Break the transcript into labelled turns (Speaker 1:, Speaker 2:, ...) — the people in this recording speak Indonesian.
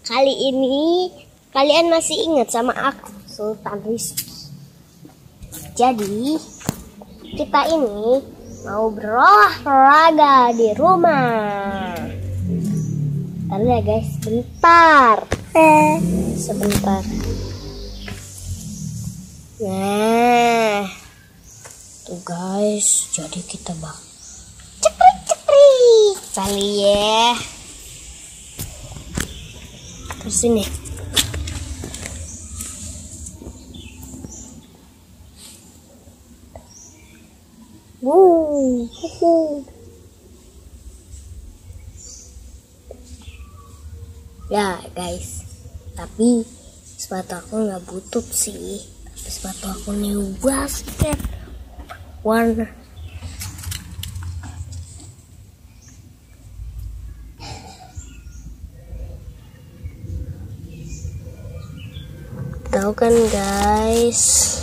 Speaker 1: Kali ini kalian masih ingat sama aku, Sultan Rizky. Jadi kita ini mau berolahraga di rumah. Bentar ya guys, bentar. Sebentar. Nah, tuh guys, jadi kita ceprik kali ya. Terus ini. Ya guys, tapi sepatu aku nggak butut sih. Tapi sepatu aku new basket warna tahu kan guys.